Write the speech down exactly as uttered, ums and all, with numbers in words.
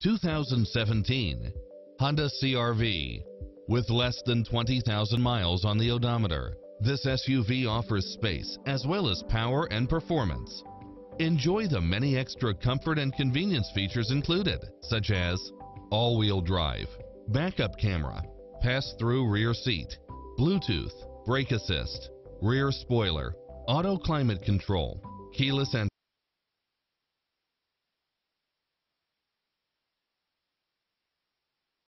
two thousand seventeen Honda C R V. With less than twenty thousand miles on the odometer, this S U V offers space as well as power and performance. Enjoy the many extra comfort and convenience features included, such as all-wheel drive, backup camera, pass-through rear seat, Bluetooth, brake assist, rear spoiler, auto climate control, keyless entry.